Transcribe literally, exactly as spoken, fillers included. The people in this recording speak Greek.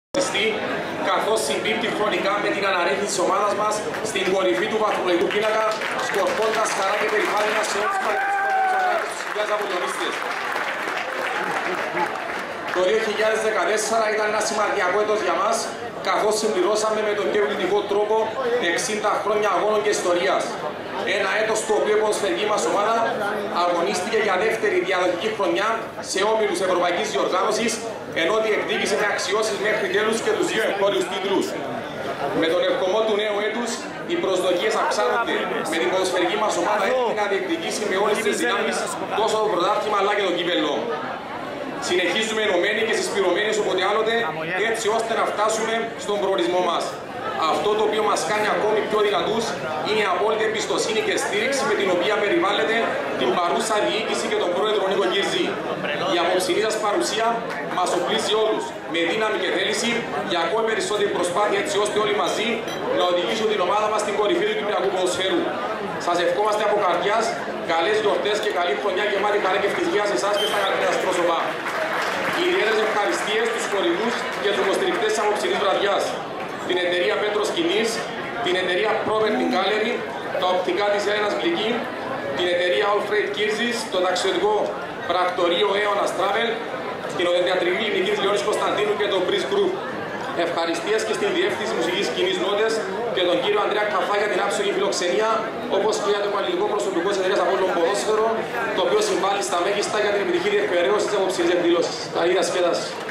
καθώς συμπίπτει χρονικά με την αναρρύθμιση της ομάδας μας στην κορυφή του βαθμολογικού πίνακα, σκορπώντας χαρά και περηφάνεια σε όλους τους παρακολουθούς τους χιλιάδες αγωνιστές. Το δύο χιλιάδες δεκατέσσερα ήταν ένα σημαντικό έτος για μας, καθώς συμπληρώσαμε με τον πιο επιτυχικό τρόπο εξήντα χρόνια αγώνων και ιστορίας. Ένα έτος το οποίο η ποδοσφαιρική μας ομάδα αγωνίστηκε για δεύτερη διαδοχική χρονιά σε όμιλους ευρωπαϊκής διοργάνωσης, ενώ διεκδίκησε με αξιώσεις μέχρι τέλους και τους δύο εγχώριους τίτλους. Με τον ερχομό του νέου έτους, οι προσδοκίες αυξάνονται. Με την ποδοσφαιρική μας ομάδα έχει να διεκδικήσει με όλες τις δυνάμεις τόσο το πρωτάθλημα αλλά και το κύπελλο. Συνεχίζουμε ενωμένοι και συσπηρωμένοι όποτε άλλοτε, έτσι ώστε να φτάσουμε στον προορισμό μας. Αυτό το οποίο μας κάνει ακόμη πιο δυνατούς είναι η απόλυτη εμπιστοσύνη και στήριξη με την οποία περιβάλλεται την παρούσα διοίκηση και τον πρόεδρο Νίκο Κύρζη. Η απόψινή σας παρουσία μας οπλίζει όλους με δύναμη και θέληση για ακόμη περισσότερη προσπάθεια, έτσι ώστε όλοι μαζί να οδηγήσουν την ομάδα μας στην κορυφή του κυπριακού ποδοσφαίρου. Σας ευχόμαστε από καρδιάς καλές γιορτές και καλή χρονιά γεμάτη χαρά και ευτυχία σε εσάς και στα αγαπητά σας πρόσωπα. Ιδιαίτερες ευχαριστίες στους χορηγούς και τους υποστηρικτές της απόψινής βραδιάς. Την εταιρεία Πέτρος Κινής, την εταιρεία Property Gallery, τα οπτικά της Έλενας Γλυκή, την εταιρεία All Freight Kirzis, το ταξιδιωτικό πρακτορείο Aeonas Travel, την οδοντιατρική κλινική της Λεώνης Κωνσταντίνου και το Breeze Group. Ευχαριστίες και στην διεύθυνση μουσικής σκηνής Νότες και τον κύριο Ανδρέα Καφά για την άψογη φιλοξενία, όπως και για το υπαλληλικό προσωπικό της εταιρείας Απόλλων Ποδόσφαιρο, το οποίο συμβάλλει στα μέγιστα για την επιτυχή διεκπαιρέωση της απόψινής εκδήλωσης. Καλή διασκέδαση.